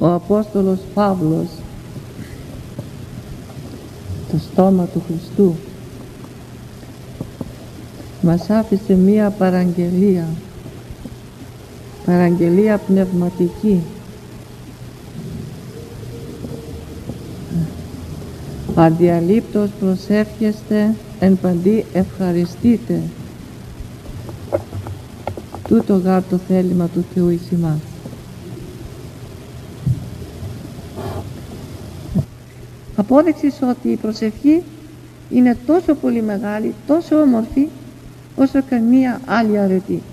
ο Απόστολος Παύλος το στόμα του Χριστού μας άφησε μία παραγγελία πνευματική. Αδιαλείπτως προσεύχεστε, εν παντί ευχαριστείτε. Τούτο γάρ το θέλημα του Θεού εις ημάς. Απόδειξης ότι η προσευχή είναι τόσο πολύ μεγάλη, τόσο όμορφη, όσο καμία άλλη αρετή.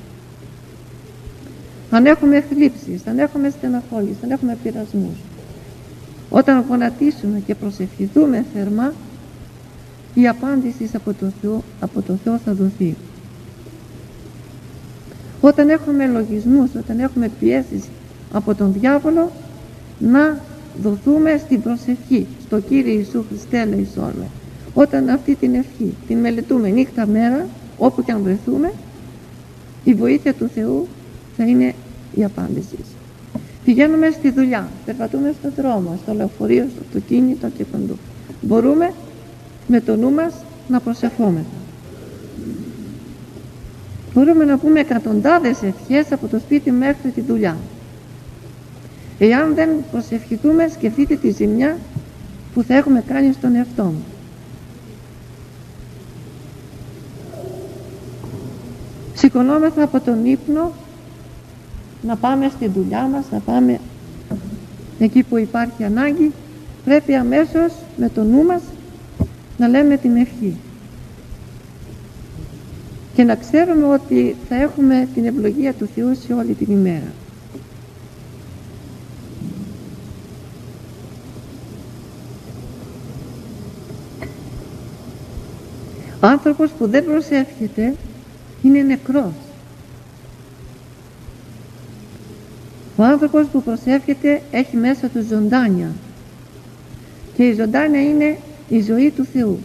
Αν έχουμε θλίψεις, αν έχουμε στεναχώριες, αν έχουμε πειρασμούς, όταν γονατίσουμε και προσευχηθούμε θερμά, η απάντηση από το Θεό θα δοθεί. Όταν έχουμε λογισμούς, όταν έχουμε πιέσεις από τον διάβολο, να δοθούμε στην προσευχή, στο Κύριε Ιησού Χριστέ ελεησόν με. Όταν αυτή την ευχή την μελετούμε νύχτα μέρα, όπου και αν βρεθούμε, η βοήθεια του Θεού θα είναι η απάντηση. Πηγαίνουμε στη δουλειά, περπατούμε στον δρόμο, στο λεωφορείο, στο αυτοκίνητο και παντού. Μπορούμε με το νου μας να προσευχόμεθα. Μπορούμε να πούμε εκατοντάδες ευχές από το σπίτι μέχρι τη δουλειά. Εάν δεν προσευχηθούμε, σκεφτείτε τη ζημιά που θα έχουμε κάνει στον εαυτό μου. Σηκωνόμεθα από τον ύπνο να πάμε στη δουλειά μας, να πάμε εκεί που υπάρχει ανάγκη, πρέπει αμέσως με το νου μας να λέμε την ευχή και να ξέρουμε ότι θα έχουμε την ευλογία του Θεού σε όλη την ημέρα. Ο άνθρωπος που δεν προσεύχεται είναι νεκρός. Ο άνθρωπος που προσεύχεται έχει μέσα του ζωντάνια και η ζωντάνια είναι η ζωή του Θεού.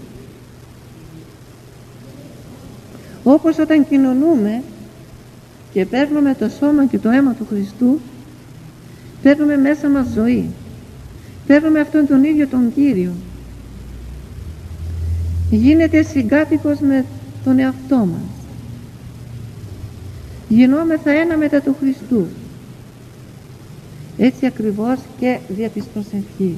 Όπως όταν κοινωνούμε και παίρνουμε το σώμα και το αίμα του Χριστού, παίρνουμε μέσα μας ζωή, παίρνουμε αυτόν τον ίδιο τον Κύριο, γίνεται συγκάτοικος με τον εαυτό μας, γινόμεθα ένα μετά του Χριστού. Έτσι ακριβώς και δια της προσευχής.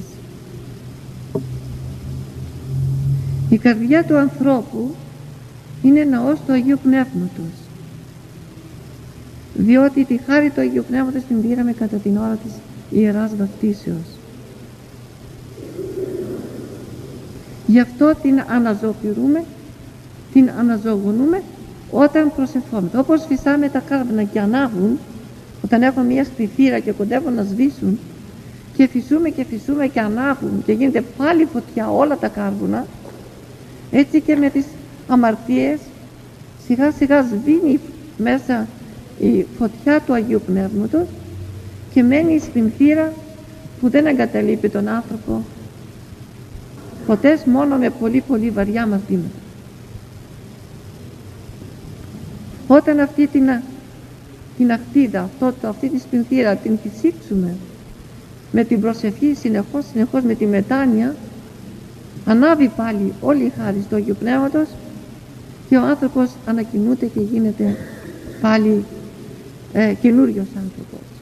Η καρδιά του ανθρώπου είναι ναός του Αγίου Πνεύματος, διότι τη χάρη του Αγίου Πνεύματος την πήραμε κατά την ώρα της Ιεράς Βαπτίσεως. Γι' αυτό την αναζωοποιούμε, την αναζωογονούμε όταν προσευχόμαστε. Όπως φυσάμε τα κάρβουνα και ανάβουν, όταν έχουμε μια στριφύρα και κοντεύουν να σβήσουν, και φυσούμε και ανάβουν και γίνεται πάλι φωτιά όλα τα κάρβουνα, έτσι και με τις αμαρτίες σιγά σιγά σβήνει μέσα η φωτιά του Αγίου Πνεύματος και μένει στην θύρα που δεν εγκαταλείπει τον άνθρωπο ποτέ, μόνο με πολύ πολύ βαριά μαθήματα. Όταν αυτή την ακτίδα, αυτή τη σπινθήρα την φυσήξουμε με την προσευχή συνεχώς με τη μετάνοια, ανάβει πάλι όλη η χάρη του Αγίου Πνεύματος και ο άνθρωπος ανακοινούται και γίνεται πάλι καινούριος άνθρωπος.